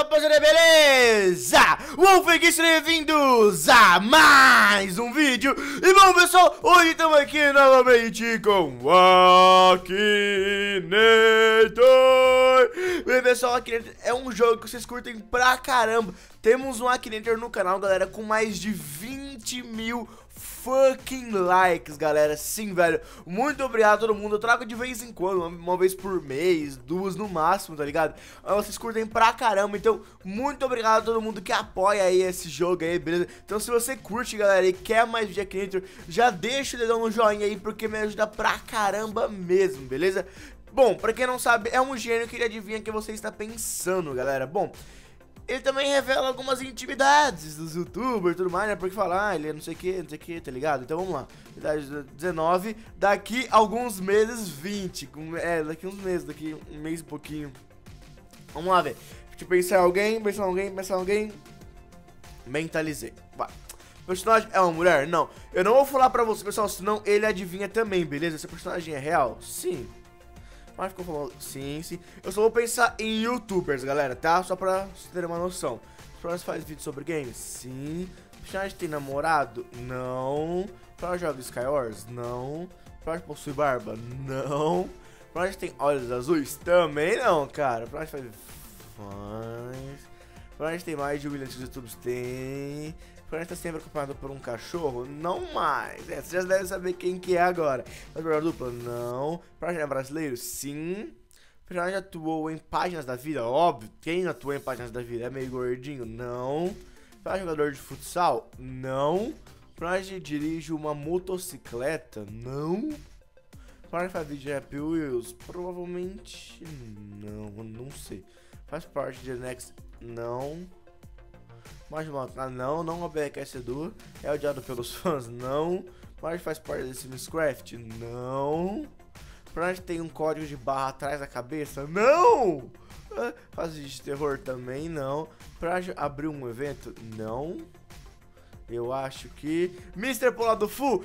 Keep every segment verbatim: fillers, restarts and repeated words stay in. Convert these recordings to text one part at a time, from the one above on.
rapaziada, beleza? Wolf aqui, sejam bem-vindos a mais um vídeo. E bom, pessoal, hoje estamos aqui novamente com o Akinator. Bem, pessoal, Akinator é um jogo que vocês curtem pra caramba. Temos um Akinator no canal, galera, com mais de vinte mil fucking likes, galera. Sim, velho, muito obrigado a todo mundo. Eu trago de vez em quando, uma, uma vez por mês, duas no máximo, tá ligado? Vocês curtem pra caramba, então muito obrigado a todo mundo que apoia aí esse jogo aí, beleza? Então se você curte, galera, e quer mais vídeo aqui dentro, já deixa o dedão no joinha aí, porque me ajuda pra caramba mesmo, beleza? Bom, pra quem não sabe, é um gênio que ele adivinha o que você está pensando, galera. Bom, ele também revela algumas intimidades dos youtubers e tudo mais, né? Porque falar, ah, ele é não sei o que, não sei o que, tá ligado? Então vamos lá. Idade dezenove, daqui alguns meses vinte. É, daqui uns meses, daqui um mês e pouquinho. Vamos lá ver. Deixa eu pensar em alguém, pensar em alguém, pensar em alguém. Mentalizei. Vai. O personagem é uma mulher? Não. Eu não vou falar pra você, pessoal, senão ele adivinha também, beleza? Esse personagem é real? Sim. Mas ficou falando, sim, sim. Eu só vou pensar em youtubers, galera, tá? Só pra vocês terem uma noção. Os personagens fazem vídeo sobre games? Sim. O personagem tem namorado? Não. O personagem joga Skywars? Não. O personagem possui barba? Não. O personagem tem olhos azuis? Também não, cara. O personagem faz fãs. O personagem tem mais de um milhão de youtubers? Tem. O personagem tá sempre acompanhado por um cachorro? Não mais. É, você já deve saber quem que é agora. Mas o dupla? Não. O personagem é brasileiro? Sim. O personagem atuou em páginas da vida? Óbvio. Quem atuou em páginas da vida? É meio gordinho? Não. O personagem é jogador de futsal? Não. O personagem dirige uma motocicleta? Não. O personagem faz vídeo de Happy Wheels? Provavelmente não. Não sei. Faz parte de Next? Não. Mas ah, não, não é o B R K Edu, é odiado pelos fãs, não. Mas faz parte desse Minecraft, não. Mas tem um código de barra atrás da cabeça, não. Faz vídeo de terror também, não. Pra abrir um evento, não. Eu acho que mister Polado Full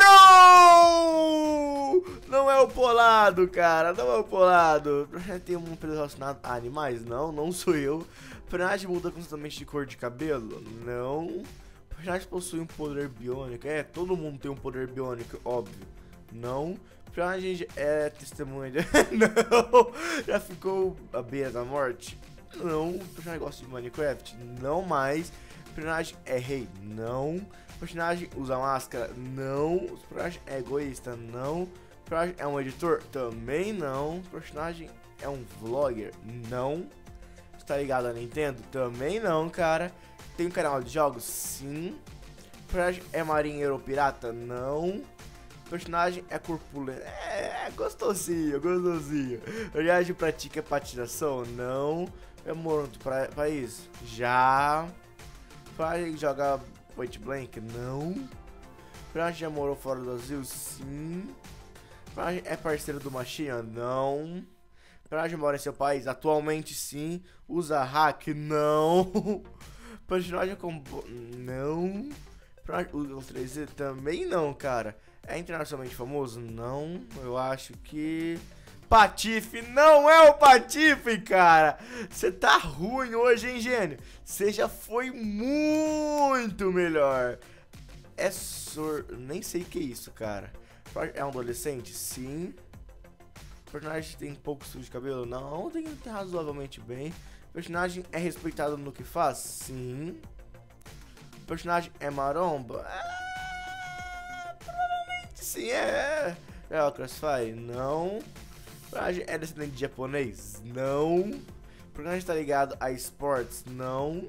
errou! Não é o Polado, cara, não é o Polado. Tem um período relacionado a animais? Não, não sou eu. O personagem muda constantemente de cor de cabelo? Não. O personagem possui um poder biônico? É, todo mundo tem um poder biônico, óbvio. Não. O personagem é testemunha de... Não. Já ficou à beira da morte? Não. O personagem gosta de Minecraft? Não mais. O personagem é rei? Não. O personagem usa máscara? Não. O personagem é egoísta? Não. O personagem é um editor? Também não. O personagem é um vlogger? Não. Tá ligado a Nintendo? Também não, cara. Tem um canal de jogos? Sim. O personagem é marinheiro ou pirata? Não. O personagem é corpulento? É, é gostosinho, gostosinho. O personagem pratica patinação? Não. É moro no país? Já. O personagem joga point blank? Não. O personagem já morou fora do Brasil? Sim. O personagem é parceiro do Machinha? Não. O personagem mora em seu país? Atualmente sim. Usa hack? Não. O personagem com... Não. O personagem usa três D? Também não, cara. É internacionalmente famoso? Não. Eu acho que... Patife? Não é o Patife, cara. Você tá ruim hoje, hein, gênio? Você já foi muito melhor. É sor... Nem sei o que é isso, cara. É um adolescente? Sim. O personagem tem pouco fio de cabelo? Não, tem razoavelmente bem. O personagem é respeitado no que faz? Sim. O personagem é maromba? Ah, provavelmente sim, é. É o Crossfire? Não. O personagem é descendente de japonês? Não. O personagem está ligado a esportes? Não.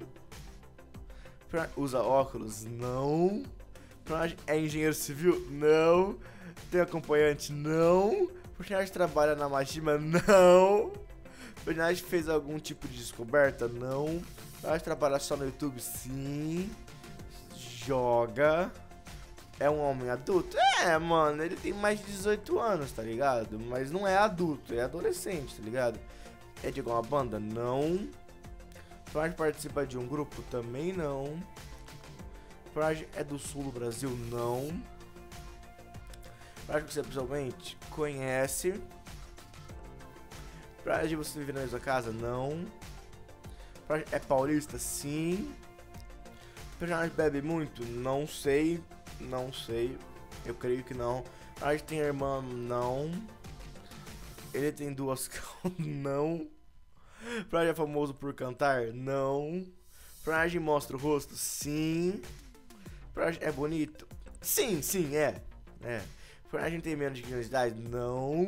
O usa óculos? Não. O personagem é engenheiro civil? Não. Tem acompanhante? Não. O personagem trabalha na Majima? Não. O personagem fez algum tipo de descoberta? Não. O personagem trabalha só no YouTube? Sim. Joga. É um homem adulto? É, mano, ele tem mais de dezoito anos, tá ligado? Mas não é adulto, é adolescente, tá ligado? É de alguma banda? Não. O personagem participa de um grupo? Também não. O personagem é do sul do Brasil? Não. Pra que você pessoalmente conhece. Pra que você vive na mesma casa? Não. É paulista? Sim. O personagem bebe muito? Não sei. Não sei. Eu creio que não. O personagem tem irmã? Não. Ele tem duas calças? Não. O personagem é famoso por cantar? Não. O personagem mostra o rosto? Sim. O personagem é bonito? Sim, sim, é. É. O personagem tem menos de quinze anos de idade? Não.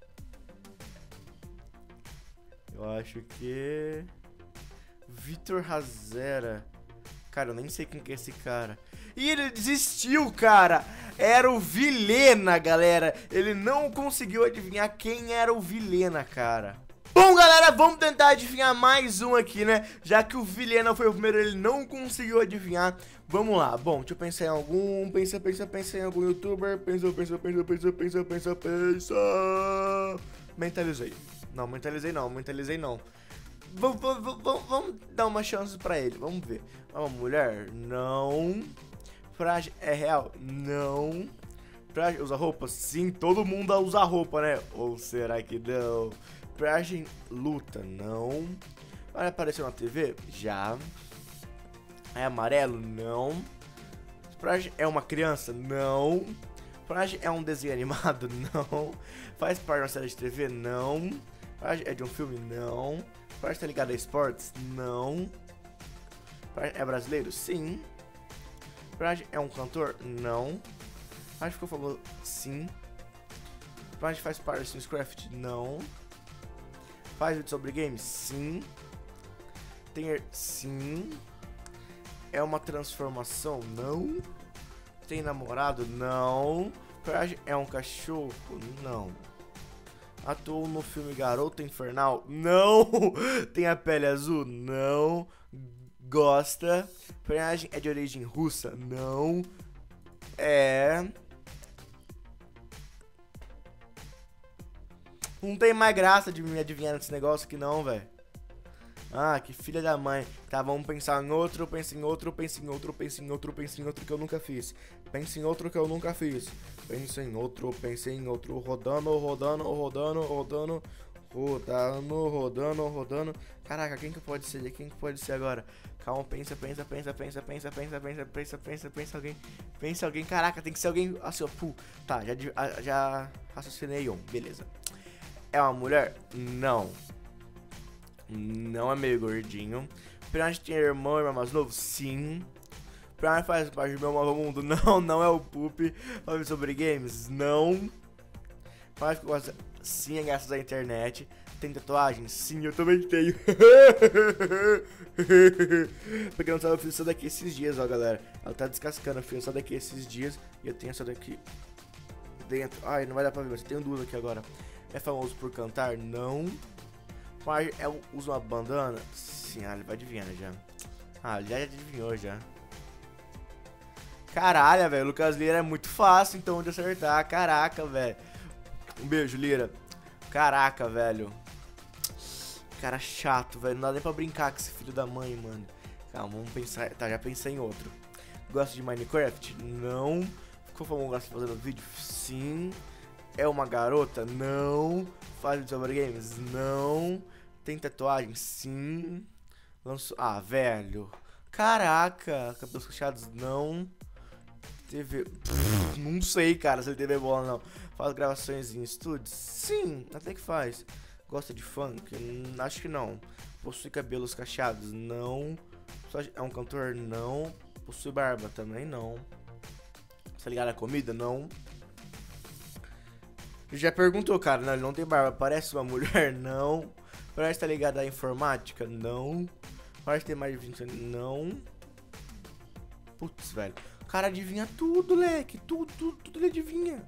Eu acho que... Vitor Razera. Cara, eu nem sei quem que é esse cara. E ele desistiu, cara. Era o Vilhena, galera. Ele não conseguiu adivinhar quem era o Vilhena, cara. Bom, galera, vamos tentar adivinhar mais um aqui, né? Já que o Vilhena foi o primeiro, ele não conseguiu adivinhar. Vamos lá. Bom, deixa eu pensar em algum. Pensa, pensa, pensa em algum youtuber. Pensa, pensa, pensa, pensa, pensa, pensa, pensa. Mentalizei. Não, mentalizei não, mentalizei não. Vamos, vamos, vamos dar uma chance pra ele, vamos ver. É uma mulher? Não. Frage é real? Não. Frage usa roupa? Sim, todo mundo usa roupa, né? Ou será que não? Frage luta? Não. Vai aparecer na T V? Já. É amarelo? Não. Frage é uma criança? Não. Frage é um desenho animado? Não. Faz parte de uma série de T V? Não. Frage é de um filme? Não. Frage tá ligado a esportes? Não. Frage é brasileiro? Sim. Frage é um cantor? Não. Frage ficou famoso? Sim. Frage faz parte do Minecraft? Não. Faz vídeo sobre games? Sim. Tem... Sim. É uma transformação? Não. Tem namorado? Não. Frage é um cachorro? Não. Atuou no filme Garota Infernal? Não. Tem a pele azul? Não. Gosta. Personagem é de origem russa? Não. É. Não tem mais graça de me adivinhar nesse negócio aqui não, velho. Ah, que filha da mãe. Tá, vamos pensar em outro, pensa em outro, pensa em outro, pensa em outro, pensa em outro que eu nunca fiz. Pensa em outro que eu nunca fiz. Pensa em outro, pensa em outro. Rodando, rodando, rodando, rodando. Rodando, rodando, rodando. Caraca, quem que pode ser? Quem que pode ser agora? Calma, pensa, pensa, pensa, pensa, pensa, pensa, pensa, pensa, pensa, pensa alguém. Pensa alguém, caraca, tem que ser alguém. Assim, ó, pu. Tá, já, já raciocinei um, beleza. É uma mulher? Não. Não é meio gordinho. Personagem tem irmão, irmão mais novo? Sim. Personagem faz parte do meu novo mundo? Não, não é o Poop. Fala sobre games? Não. Personagem que gosta? Sim, é graças à internet. Tem tatuagem? Sim, eu também tenho. Porque não sabe, eu fiz essa daqui esses dias, ó, galera. Ela tá descascando, eu fiz essa daqui esses dias. E eu tenho essa daqui dentro. Ai, não vai dar pra ver, mas eu tenho duas aqui agora. É famoso por cantar? Não. Mas é, usa uma bandana? Sim, ah, ele vai adivinhando já. Ah, ele já adivinhou já. Caralho, velho. O Lucas Lira é muito fácil então de acertar. Caraca, velho. Um beijo, Lira. Caraca, velho. Cara chato, velho. Não dá nem pra brincar com esse filho da mãe, mano. Calma, vamos pensar. Tá, já pensei em outro. Gosta de Minecraft? Não. Ficou famoso gosta de fazendo vídeo? Sim. É uma garota? Não. Faz vídeo sobre games? Não. Tem tatuagem? Sim. Lançou... Ah, velho. Caraca. Cabelos cacheados? Não. T V... Pff, não sei, cara, se ele T V bola não. Faz gravações em estúdios? Sim, até que faz. Gosta de funk? Hum, acho que não. Possui cabelos cacheados? Não. É um cantor? Não. Possui barba? Também não. Tá ligado a comida? Não. Já perguntou, cara. Não, ele não tem barba. Parece uma mulher? Não. Parece tá ligado à informática? Não. Parece ter mais de vinte anos? Não. Putz, velho. O cara adivinha tudo, leque. Tudo, tudo, tudo ele adivinha.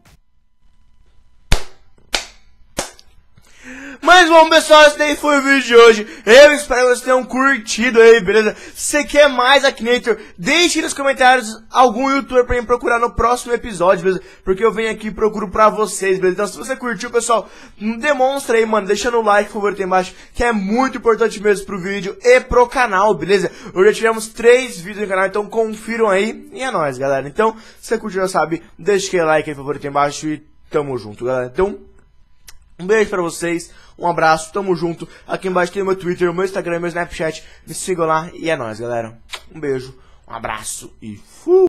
Mas bom, pessoal, esse daí foi o vídeo de hoje. Eu espero que vocês tenham curtido aí, beleza? Se você quer mais Akinator, deixe nos comentários algum youtuber pra mim procurar no próximo episódio, beleza? Porque eu venho aqui e procuro pra vocês, beleza? Então se você curtiu, pessoal, demonstra aí, mano, deixando o like, por favor, aí embaixo, que é muito importante mesmo pro vídeo e pro canal, beleza? Hoje já tivemos três vídeos no canal, então confiram aí. E é nóis, galera. Então, se você curtiu, já sabe, deixa aquele like aí, por favor, aí embaixo e tamo junto, galera. Então... Um beijo pra vocês, um abraço, tamo junto. Aqui embaixo tem o meu Twitter, o meu Instagram, meu Snapchat. Me sigam lá e é nóis, galera. Um beijo, um abraço e fui!